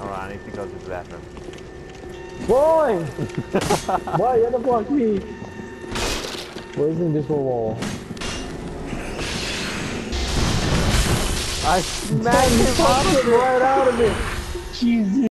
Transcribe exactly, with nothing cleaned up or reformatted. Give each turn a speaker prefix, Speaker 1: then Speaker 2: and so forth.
Speaker 1: Hold on, I need to go to the bathroom.
Speaker 2: Boy! Boy, you the fuck me? Where's the invisible wall?
Speaker 1: I smacked him out of it!
Speaker 2: Right out of it! Jesus.